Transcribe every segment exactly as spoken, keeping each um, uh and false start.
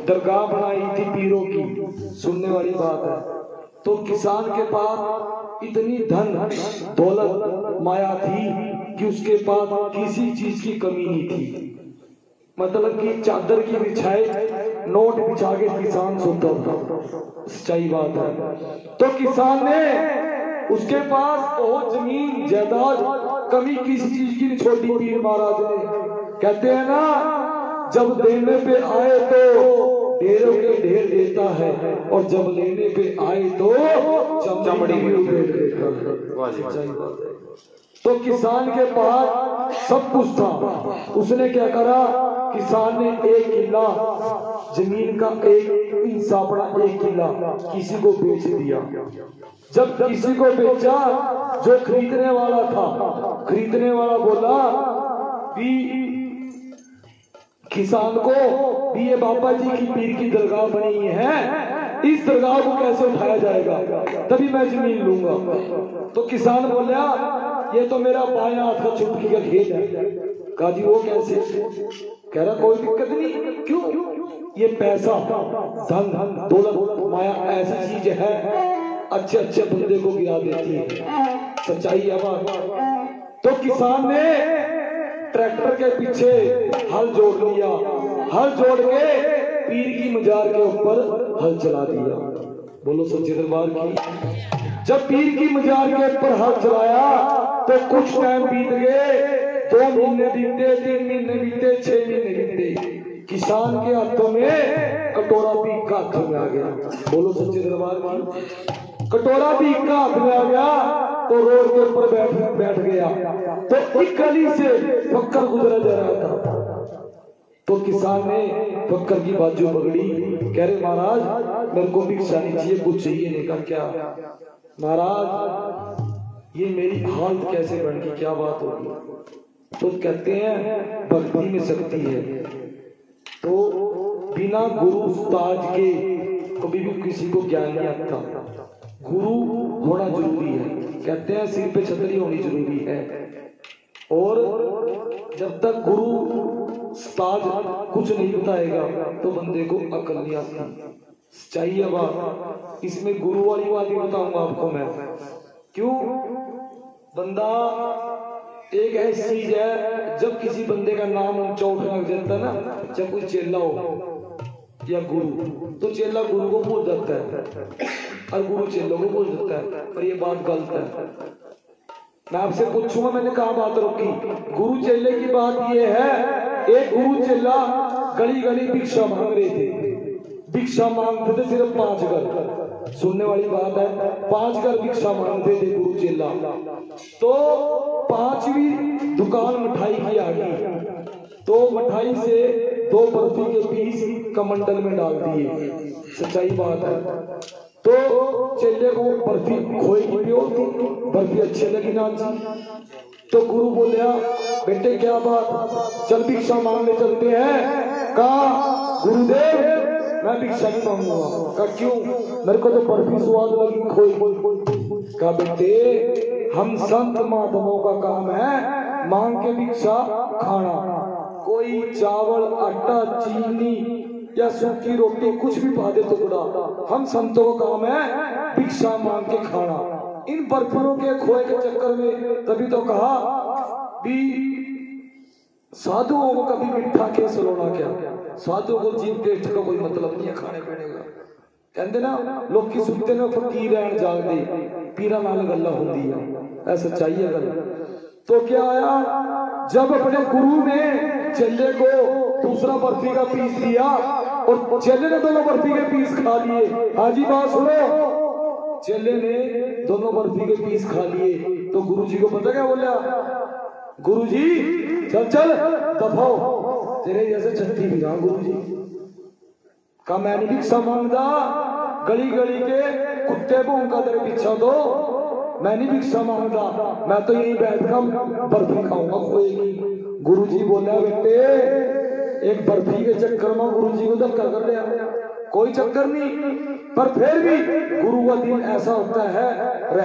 दरगाह बनाई थी पीरों की, सुनने वाली बात है। तो किसान के पास इतनी धन दौलत माया थी कि उसके पास किसी चीज की कमी नहीं थी। मतलब कि चादर की बिछाए नोट बिछा के किसान सोता था, सच्चाई बात है। तो किसान ने, उसके पास बहुत जमीन जायदाद, कमी किसी चीज की नहीं छोड़ी। पीर महाराज ने कहते हैं ना, जब देने पे आए तो ढेरों के ढेर देता है, और जब लेने पे आए तो चमड़ी भी उधेड़ देता है। तो किसान के पास सब कुछ था, उसने क्या करा, किसान ने एक किला जमीन का, एक हिस्सा अपना एक किला किसी को बेच दिया। जब किसी को बेचा, जो खरीदने वाला था, खरीदने वाला बोला कि किसान को भी ये बाबा जी की पीर की दरगाह बनी है, इस दरगाह को कैसे उठाया जाएगा, तभी मैं जमीन लूंगा। तो किसान बोला, ये तो मेरा बाएं हाथ का चुटकी का खेत है। कहा जी वो कैसे? कह रहा कोई दिक्कत नहीं। क्यों? ये पैसा, धन धन दौलत माया ऐसी चीज है, अच्छे अच्छे बंदे को गिरा देती है, सच्चाई है बात। तो किसान ने ट्रैक्टर के पीछे हल जोड़ लिया, हल जोड़ के पीर की मजार के ऊपर हल चला दिया। बोलो सच्चे दरबार की। जब पीर की मजार के ऊपर हल चलाया तो कुछ टाइम बीत गए, दो महीने बीते, तीन महीने बीते, छह महीने बीते। किसान के हाथों में कटोरा पीक का हाथ में आ गया। बोलो सच्चे दरबार की। कटोरा पीक का हाथ में आ गया तो रोड के ऊपर बैठ बैठ गया। तो एक गली से फक्कर गुजरा जा रहा था। तो किसान ने फक्कर की बाजू पकड़ी, कह रहे महाराज मेरे को भिक्षा नहीं चाहिए, कुछ चाहिए। नहीं कहा क्या महाराज, ये मेरी हालत कैसे बन गई, क्या बात होगी? तो कहते हैं भक्ति में शक्ति है। तो बिना गुरु उस्ताद के कभी भी किसी को ज्ञान नहीं आता। गुरु होना जरूरी है। कहते हैं सिर पे छतरी होनी जरूरी है। और जब तक गुरु उस्ताद कुछ नहीं बताएगा तो बंदे को अकल नहीं आती। चाहिए बात, इसमें गुरु वाली बात ही बताऊंगा आपको मैं। क्यों? बंदा एक ऐसी चीज है, जब किसी बंदे का नाम चौक लग जाता है ना, जब कोई चेला हो या गुरु, तो चेला गुरु को भूल जाता है और गुरु चेलों को भूल जाता है। पर ये बात गलत है। मैं आपसे पूछूंगा, मैंने कहा बात रोकी। गुरु चेले की बात ये है, एक गुरु चेला गली गली भिक्षा मांग रहे थे। भिक्षा मांगते थे सिर्फ पांच घर, सुनने वाली बात है, पांच घर भिक्षा मांगते थे गुरु चेला। तो पांचवी दुकान मिठाई की आ गई, तो मिठाई से दो बर्फी के पीस कमंडल में डाल दिए। सच्चाई बात है। तो चेले को बर्फी खोए की पियो, बर्फी अच्छी लगी ना जी। तो गुरु बोलिया, बेटे क्या बात, चल भिक्षा मांगने चलते हैं। कहा गुरुदेव मैं भिक्षा नहीं मांगूंगा। कहा क्यों? मेरे को तो बर्फी स्वाद लगी खोई। कहा बेटे हम संत महात्माओं का काम है मांग के भिक्षा खाना। कोई चावल आटा चीनी या सूखी रोटी कुछ भी पा दे टुकड़ा, हम संतों का काम है भिक्षा मांग के खाना। इन बर्फियों के खोए के चक्कर में तभी तो कहा भी साधुओं को कभी मीठा के सलोना क्या, साधुओं को जीव टेस्ट का कोई मतलब नहीं है खाने पीने का। कहते ना लोग की सुनते ना फकीर रहन जाग दे, पीरा नाल गल्ला होती है, ऐसा चाहिए गल। तो क्या आया, जब अपने गुरु ने चेले को दूसरा बर्फी का पीस दिया और चेले ने दोनों बर्फी के पीस खा लिए। हाजी बात सुनो, चेले ने दोनों बर्फी के पीस खा लिए तो गुरु जी को पता क्या बोला, गुरु जी चल चल दफाओ, तेरे जैसे छत्ती भी जाऊं। गुरु जी का मैं नहीं भिक्षा मांगता, गली गली के कुत्ते भूखा तेरे पीछा दो, मैं नहीं भिक्षा मांगता, मैं तो यही बैठ कर बर्फी खाऊंगा खोए की। गुरु जी बोला बेटे एक बर्फी के चक्कर में गुरु जी को धक्का कर लिया, कोई चक्कर नहीं। पर फिर भी गुरु का दिन ऐसा होता है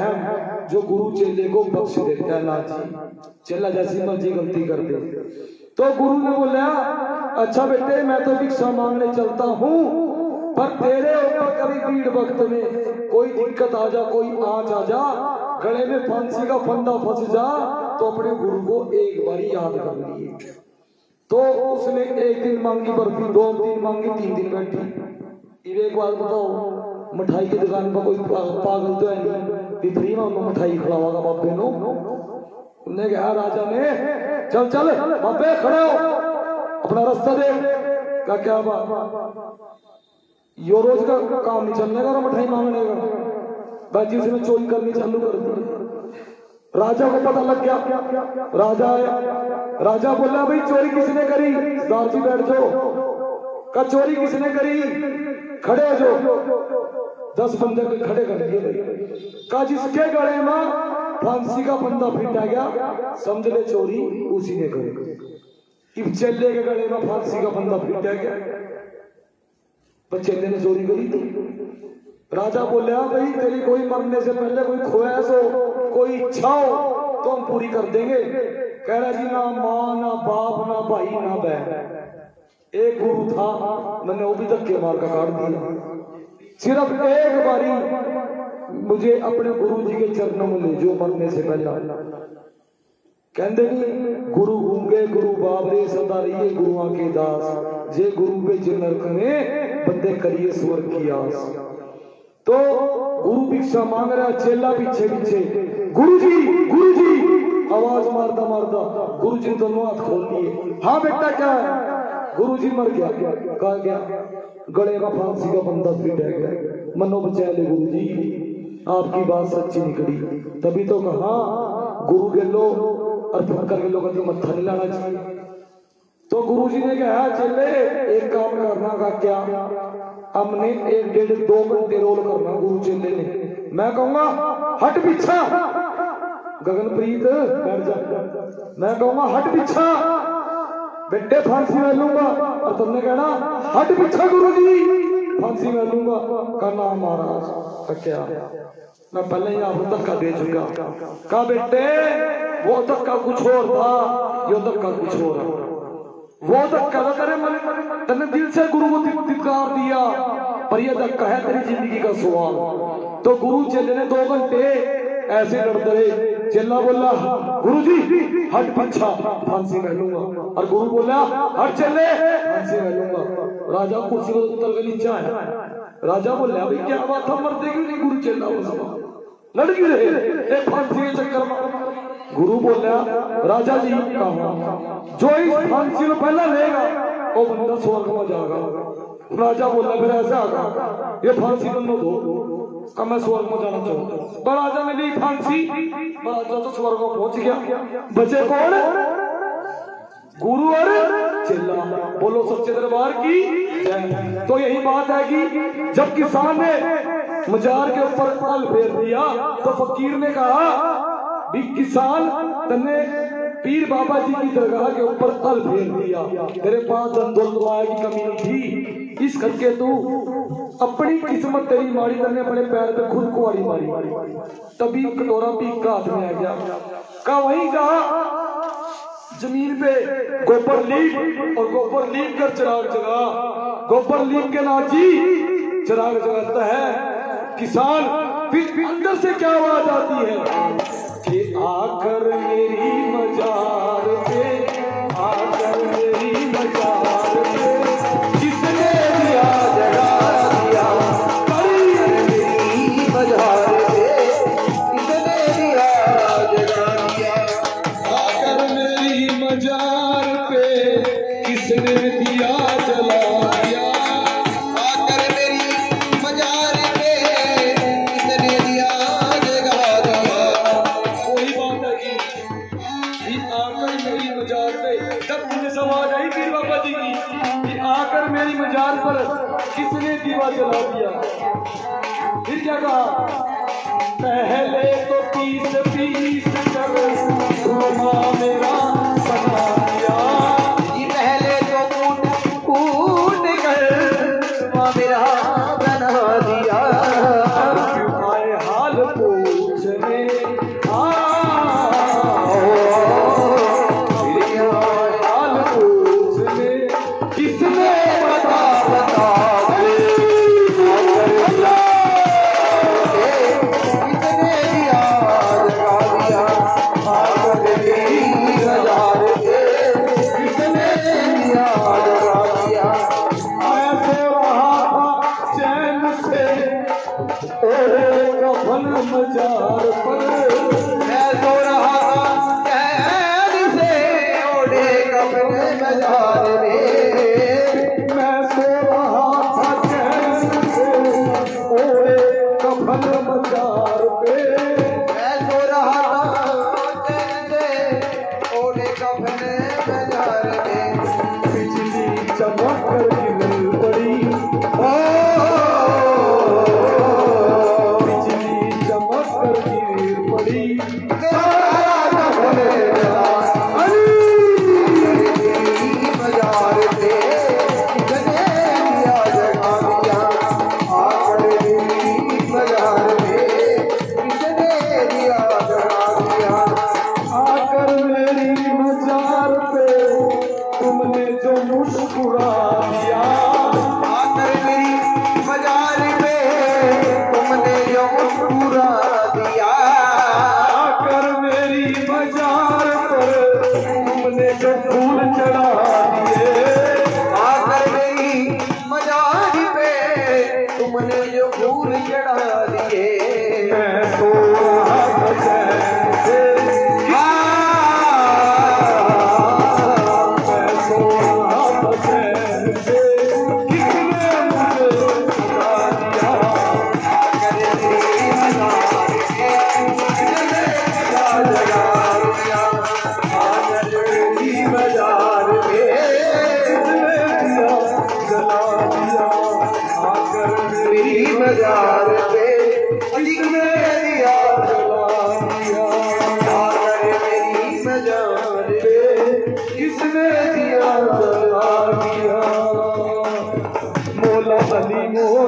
रहम, जो गुरु चेले को बख्श देता है ना जी। चेला जैसी मर्जी गलती कर दे, तो गुरु ने बोला अच्छा बेटे मैं तो भिक्षा मांगने चलता हूँ, पर तेरे ऊपर कभी भीड़ वक्त में कोई दिक्कत आ जा, कोई आंच आ जा, गले में फांसी का फंदा फंस जा, तो अपने गुरु को एक बारी याद कर लिए। तो उसने एक दिन मांगी बर्फी, दो दिन मांगी, तीन दिन बैठी। एक बात बताओ, मिठाई की दुकान पर कोई पागल तो है नहीं, फ्री में उन्होंने मिठाई खिलावागा बाबे नो। उन्हें कहा राजा ने चल चल बाबे खड़े हो, अपना रास्ता दे। का क्या बात, यो रोज का काम नहीं चलने का, मिठाई मांगने का। बाजी उसने चोरी करनी चालू कर दी। राजा को पता लग गया, राजा आया, राजा बोला भाई चोरी किसने करी? सरदार जी बैठ जाओ। का चोरी किसने करी? खड़े हो जाओ। दस बंदे को खड़े कर दिए। का जिसके गले में फांसी का फंदा फिटा गया, समझ ले चोरी उसी ने करी। इस चेले के गले में फांसी का फंदा फिटा गया, पर चेले ने चोरी करी थी। राजा बोला भाई तेरी कोई मरने से पहले कोई ख्वाहिश हो, कोई इच्छा हो तो हम पूरी कर देंगे। कह रहा जी ना माँ ना बाप ना भाई ना बहन, एक गुरु था, मैंने वो भी धक्के मार कर काट दिया। सिर्फ एक बारी मुझे अपने गुरु जी के चरणों में ले जो मरने से पहला। कहते नहीं गुरु गूंगे गुरु बाबरे सदा रहिए गुरुआ के दास, जे गुरु पे जिनर करे बंदे करिए स्वर्ग की आस। तो गुरु भिक्षा मांग रहा, चेला पीछे पीछे, गुरु जी गुरु जी आवाज मारता मारता गुरु जी दोनों हाथ खोल दिए। हाँ बेटा क्या है? गुरु जी मर गया। कहा गया गले का फांसी का बंदा फिट है गया, मनो बचा ले गुरु जी, आपकी बात सच्ची निकली। तभी तो कहा गुरु के लो और फटकर के लोगों को मत्था नहीं लाना चाहिए। तो गुरु जी ने कहा चले एक काम करना का क्या, हमने एक डेढ़ दो घंटे रोल करना। गुरु चेले ने, मैं कहूंगा हट पीछा, गगनप्रीत बैठ जा, मैं कहूंगा हट पीछा बेटे फांसी में लूंगा, और तुमने कहना हट पीछा गुरु जी फांसी में लूंगा। करना महाराज क्या, मैं पहले ही आपको धक्का दे चुका। कहा बेटे वो धक्का कुछ और था, यो धक्का कुछ और है। वो धक्का तेरे मन तने दिल से गुरु को धिक्कार दिया, पर यह धक्का है तेरी जिंदगी का सवाल। तो गुरु चेले ने दो घंटे ऐसे लड़ते रहे। चेला बोला गुरु जी हट पीछा फांसी में लूंगा, और गुरु बोला हट चले फांसी में लूंगा। राजा कुर्सी पर उतर के नीचे आया। राजा बोला भाई क्या बात था, मरते क्यों नहीं? गुरु चेला बोला लड़ क्यों रहे फांसी के चक्कर में? गुरु बोला राजा जी कहा जो इस फांसी में पहला लेगा वो बंदा स्वर्ग में जाएगा। राजा बोला फिर ऐसा आगा ये फांसी बंदो दो, कब मैं स्वर्ग में जाना चाहूँ। पर राजा ने ली फांसी, राजा तो स्वर्ग में पहुंच गया। बचे कौन? गुरु और चेला। बोलो सच्चे दरबार की। तो यही बात है कि जब किसान ने मजार के ऊपर फल फेर दिया तो फकीर ने कहा भी किसान तने पीर बाबा जी की दरगाह के ऊपर तल फेर दिया, तेरे पास धन दौलत की कमी नहीं थी, इस करके तू अपनी किस्मत तेरी मारी, तने अपने पैर पे खुद कुआरी मारी। तभी कटोरा पीक का हाथ में आ गया। का वहीं जहाँ जमीन पे गोबर लीप और गोबर लीप कर चिराग जगा, गोबर लीप के नाजी चिराग जगाता है किसान। फिर अंदर से क्या आवाज आती है कि आकर मेरी मजार पे, आकर मेरी मजार पे किसने दिया जगा दिया, मेरी मजार पे किसने दिया जगा दिया, आकर मेरी मजार पे किसने दिया जला दिया, आकर मेरी मजार पे किसने दिया जगा दिया। वही बात है कि आकर मेरी मजार पे, जब मुझे सवाल आई पीर बाबा जी की कि आकर मेरी मजार पर किसने दीवा जला दिया, फिर क्या कहा? पहले तो पीस पीस कर सोना मेरा बना दिया, पहले तो कूट कूट कर सोना मेरा बना दिया, क्यों आए हाल पूछने हाल चढ़ा दिए मैं सोया बचैन से मैं सोया बचैन से किसने मुझे जगा दिया कर तेरी मजार पे जगा दिया आकर तेरी मजार पे मेरी मजार पे किसने दिया जला दिया आकर मेरी मजार पे किसने दिया जला दिया मौला अली मो